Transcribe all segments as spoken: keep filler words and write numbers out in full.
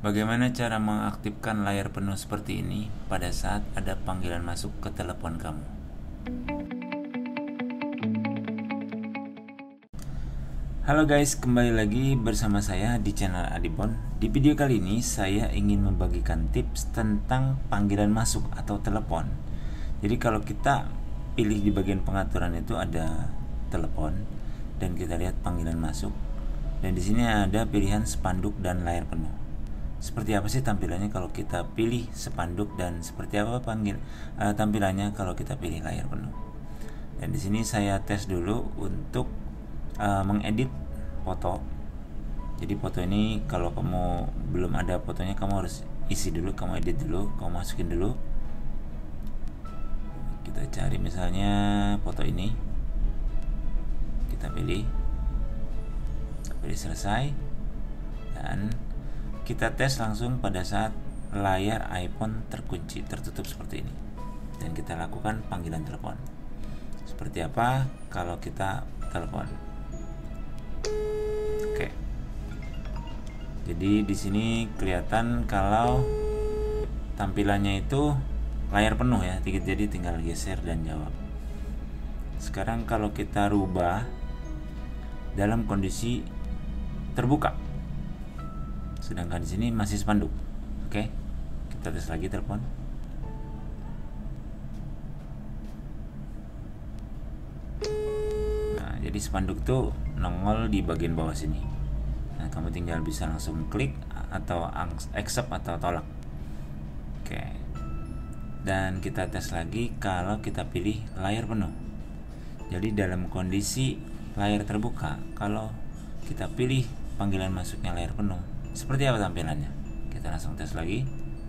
Bagaimana cara mengaktifkan layar penuh seperti ini pada saat ada panggilan masuk ke telepon kamu? Halo guys, kembali lagi bersama saya di channel Adibon. Di video kali ini saya ingin membagikan tips tentang panggilan masuk atau telepon. Jadi kalau kita pilih di bagian pengaturan itu ada telepon dan kita lihat panggilan masuk. Dan di sini ada pilihan spanduk dan layar penuh. Seperti apa sih tampilannya kalau kita pilih spanduk dan seperti apa panggil uh, tampilannya kalau kita pilih layar penuh. Dan di sini saya tes dulu untuk uh, mengedit foto. Jadi foto ini kalau kamu belum ada fotonya, kamu harus isi dulu, kamu edit dulu, kamu masukin dulu. Kita cari misalnya foto ini, kita pilih, pilih selesai, dan kita tes langsung pada saat layar iPhone terkunci, tertutup seperti ini, dan kita lakukan panggilan telepon. Seperti apa kalau kita telepon? Oke. Jadi di sini kelihatan kalau tampilannya itu layar penuh ya, jadi tinggal geser dan jawab. Sekarang kalau kita rubah dalam kondisi terbuka, sedangkan di sini masih spanduk. Oke, kita tes lagi telepon. Nah, jadi spanduk tuh nongol di bagian bawah sini. Nah, kamu tinggal bisa langsung klik atau accept atau tolak. Oke, dan kita tes lagi kalau kita pilih layar penuh. Jadi dalam kondisi layar terbuka, kalau kita pilih panggilan masuknya layar penuh, seperti apa tampilannya? Kita langsung tes lagi.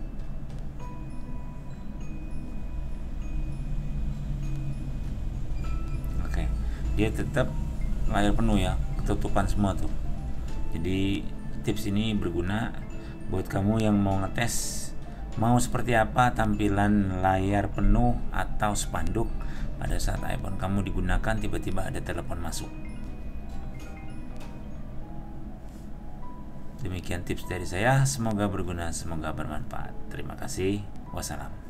Oke, dia tetap layar penuh ya, ketutupan semua tuh. Jadi tips ini berguna buat kamu yang mau ngetes mau seperti apa tampilan layar penuh atau spanduk pada saat iPhone kamu digunakan tiba-tiba ada telepon masuk. Demikian tips dari saya, semoga berguna, semoga bermanfaat. Terima kasih. Wassalam.